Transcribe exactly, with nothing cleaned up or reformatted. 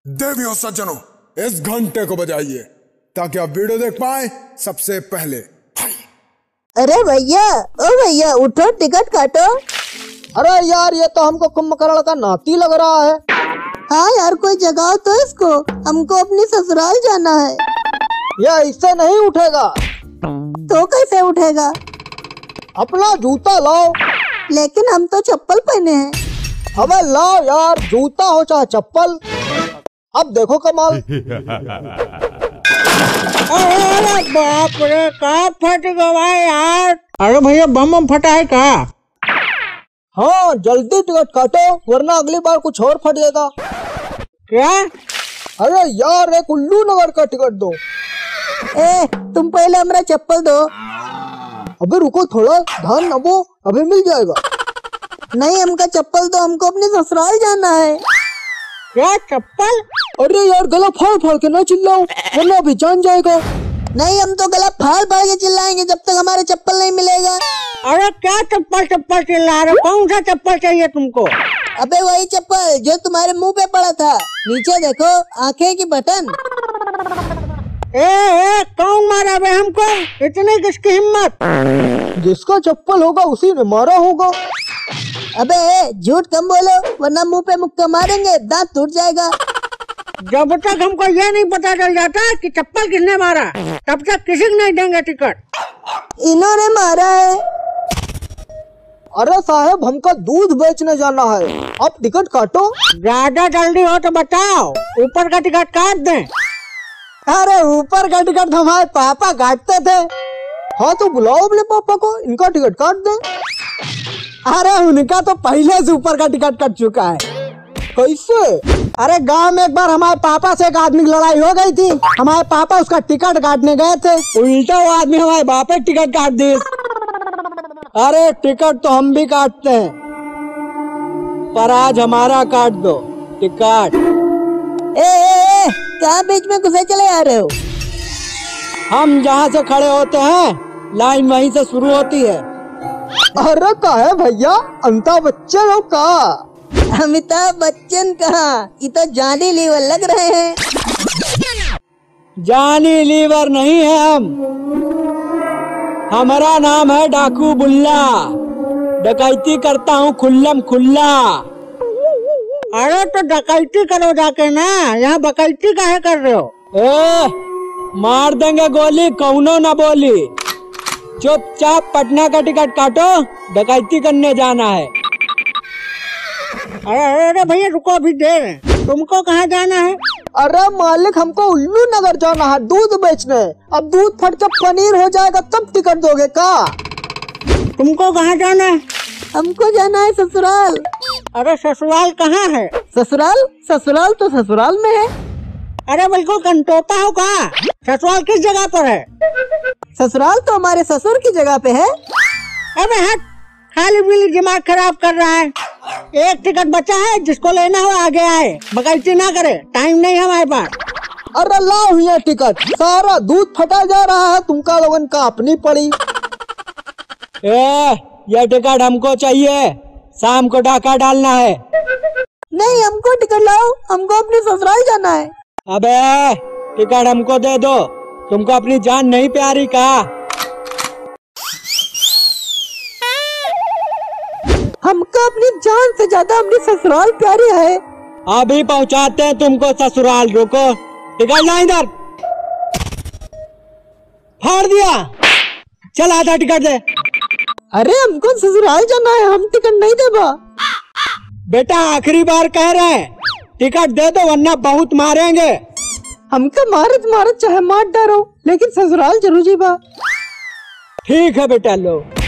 देवियों सज्जनों, इस घंटे को बजाइए ताकि आप वीडियो देख पाए सबसे पहले। अरे भैया, ओ भैया उठो, टिकट काटो। अरे यार, ये तो हमको कुंभकर्ण का नाती लग रहा है। हाँ यार, कोई जगाओ तो इसको, हमको अपनी ससुराल जाना है। ये इससे नहीं उठेगा। तो कैसे उठेगा? अपना जूता लाओ। लेकिन हम तो चप्पल पहने हैं। अबे लाओ यार, जूता हो चाहे चप्पल। अब देखो कमाल। अरे बाप रे, कहाँ फट गया यार। अरे भैया, बम बम फटा है का? हाँ, जल्दी टिकट काटो वरना अगली बार कुछ और फट जाएगा। क्या? अरे यार, एक उल्लू नगर का टिकट दो। ए, तुम पहले हमारा चप्पल दो। अबे रुको थोड़ा, ध्यान न वो, अभी मिल जाएगा। नहीं, हमका चप्पल दो, हमको अपने ससुराल जाना है। क्या चप्पल? अरे यार, गला फाड़ फाड़ के ना चिल्लाओ वरना अभी जान जाएगा। नहीं, हम तो गला फाड़ फाड़ के चिल्लाएंगे जब तक हमारा चप्पल नहीं मिलेगा। अरे क्या चप्पल चप्पल चिल्ला रहे? कौन सा चप्पल चाहिए तुमको? अबे वही चप्पल जो तुम्हारे मुंह पे पड़ा था। नीचे देखो, आंखें की बटन। ए, ए, कौन मारा बे हमको? इतनी किसकी हिम्मत? जिसका चप्पल होगा उसी ने मारा होगा। अबे झूठ कम बोलो वरना मुंह पे मुक्का मारेंगे, दांत टूट जाएगा। जब तक हमको ये नहीं पता चल जाता कि चप्पल किसने मारा, तब तक किसी को नहीं देंगे टिकट। इन्होंने मारा है। अरे साहब, हमको दूध बेचने जाना है, आप टिकट काटो। ज्यादा जल्दी हो तो बताओ, ऊपर का टिकट काट दें। अरे ऊपर का टिकट हमारे पापा काटते थे। हाँ तो बुलाओ अपने पापा को, इनका टिकट काट दे। अरे उनका तो पहले से ऊपर का टिकट कट चुका है। कैसे? अरे गांव में एक बार हमारे पापा से एक आदमी की लड़ाई हो गई थी, हमारे पापा उसका टिकट काटने गए थे, उल्टा वो आदमी हमारे बाप पे टिकट काट दी। अरे टिकट तो हम भी काटते हैं, पर आज हमारा काट दो टिकट। ए, ए, ए, कहाँ बीच में घुसे चले आ रहे हो? हम जहाँ से खड़े होते हैं लाइन वहीं से शुरू होती है। अरे का है भैया, अमिताभ बच्चन हो का? अमिताभ बच्चन कहाँ, ये तो जानी लीवर लग रहे हैं। जानी लीवर नहीं है हम, हमारा नाम है डाकू बुल्ला, डकैती करता हूँ खुल्लम खुल्ला। अरे तो डकैती करो जाके ना, यहाँ बकैती काहे कर रहे हो? ए, मार देंगे गोली, कौनो न बोली। चुपचाप पटना का टिकट काटो, डकैती करने जाना है। अरे अरे अरे भैया रुको, अभी देर है। तुमको कहाँ जाना है? अरे मालिक, हमको उल्लू नगर जाना है दूध बेचने। अब दूध फट के पनीर हो जाएगा तब टिकट दोगे का? तुमको कहाँ जाना है? हमको जाना है ससुराल। अरे ससुराल कहाँ है? ससुराल ससुराल तो ससुराल में है। अरे बिल्कुल कंटोपा हो का? ससुराल किस जगह पर है? ससुराल तो हमारे ससुर की जगह पे है। अबे हट, खाली बिली दिमाग खराब कर रहा है। एक टिकट बचा है, जिसको लेना हो आगे आए, बकैती ना करे, टाइम नहीं है हमारे पास। अरे लाओ ये टिकट, सारा दूध फटा जा रहा है, तुमका लोगन का अपनी पड़ी। ए, ये टिकट हमको चाहिए, शाम को डाका डालना है। नहीं, हमको टिकट लाओ, हमको अपने ससुराल जाना है। अबे टिकट हमको दे दो, तुमको अपनी जान नहीं प्यारी का? हमको अपनी जान से ज्यादा अपनी ससुराल प्यारी है। अभी पहुंचाते हैं तुमको ससुराल, रुको। टिकट ला इधर। फाड़ दिया, चल आधा टिकट दे। अरे हमको ससुराल जाना है, हम टिकट नहीं देगा। बेटा आखिरी बार कह रहे हैं, टिकट दे दो वरना बहुत मारेंगे। हमको मारत मारत चाहे मार डालो, लेकिन ससुराल जरूर जीवा। ठीक है बेटा, लो।